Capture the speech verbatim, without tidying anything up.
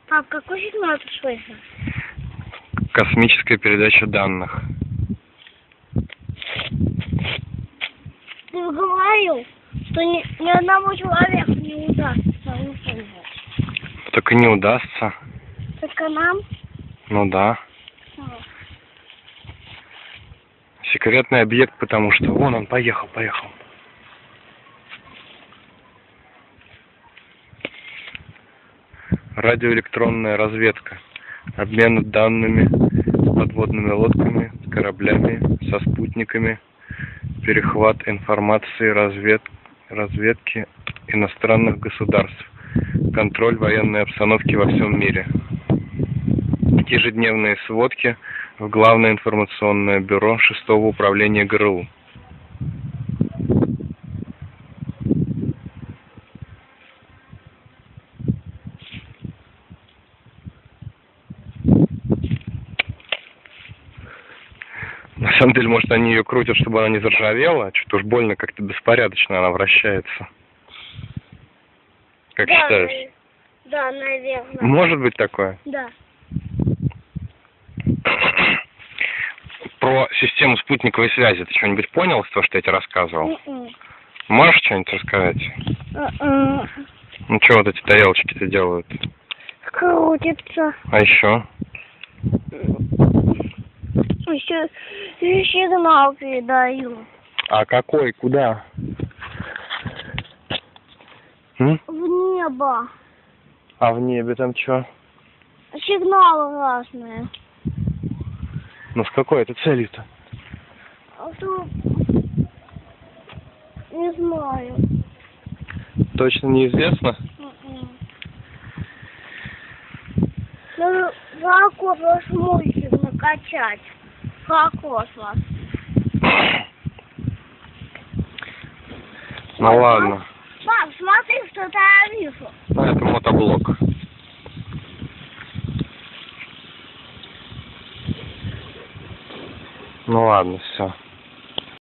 Пап, какой сигнал ты слышал? Космическая передача данных. Ты говорил, что ни, ни одному человеку не удастся услышать. Так и не удастся. Только нам? Ну да. А. Секретный объект, потому что... Вон он, поехал, поехал. Радиоэлектронная разведка. Обмен данными подводными лодками, кораблями, со спутниками. Перехват информации развед... разведки иностранных государств. Контроль военной обстановки во всем мире. Ежедневные сводки в Главное информационное бюро шестого управления ГРУ. На самом деле, может, они ее крутят, чтобы она не заржавела. Что-то уж больно как-то беспорядочно она вращается. Как Да, считаешь? Да, наверное. Может быть такое? Да. Про систему спутниковой связи ты что-нибудь понял из того, что я тебе рассказывал? Mm-mm. Можешь что-нибудь рассказать? Mm-mm. Ну, что вот эти тарелочки-то делают? Крутится. А еще? Еще сигнал передаю. А какой? Куда? М? В небо. А в небе там что? Сигналы разные. Ну, с какой это целью-то? А то... Не знаю. Точно неизвестно? Mm-mm. Надо за космос мультик накачать. За космос. Ну ладно. Пап, смотри, что-то я вижу. Ну, это мотоблок. Ну ладно, все.